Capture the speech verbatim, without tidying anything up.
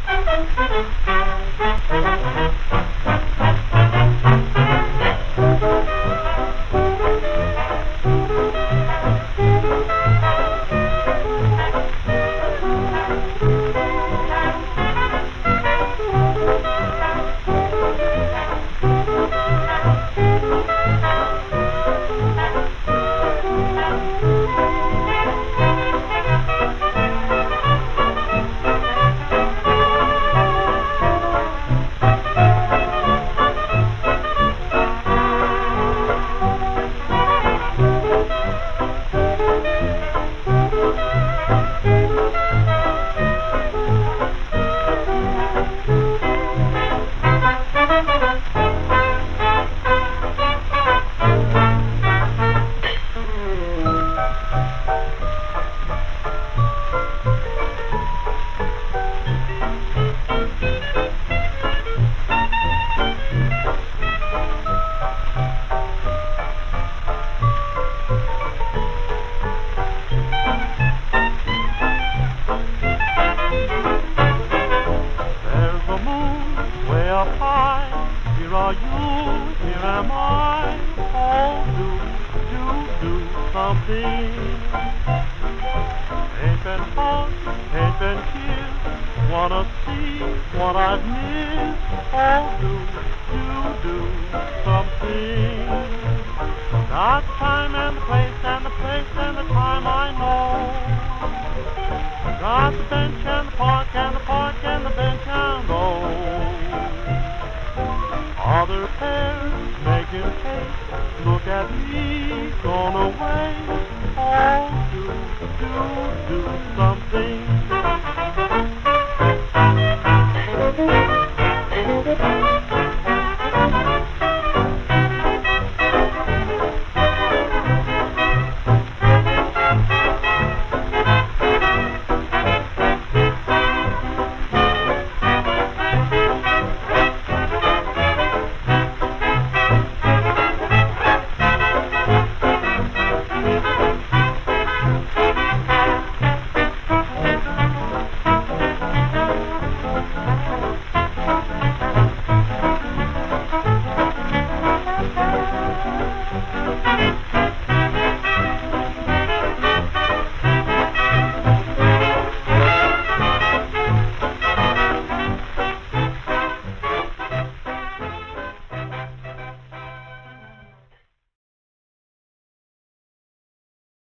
Up high, here are you, here am I. Oh, do, do, do something. Ain't been hugged, ain't been kissed. Wanna see what I've missed. Oh, do, do, do something. Got time and the place and the place and the time I know. Got the bench and the park and the park and the bench and roll. Other pairs making haste, look at me, gone away. Oh, do, do, do something.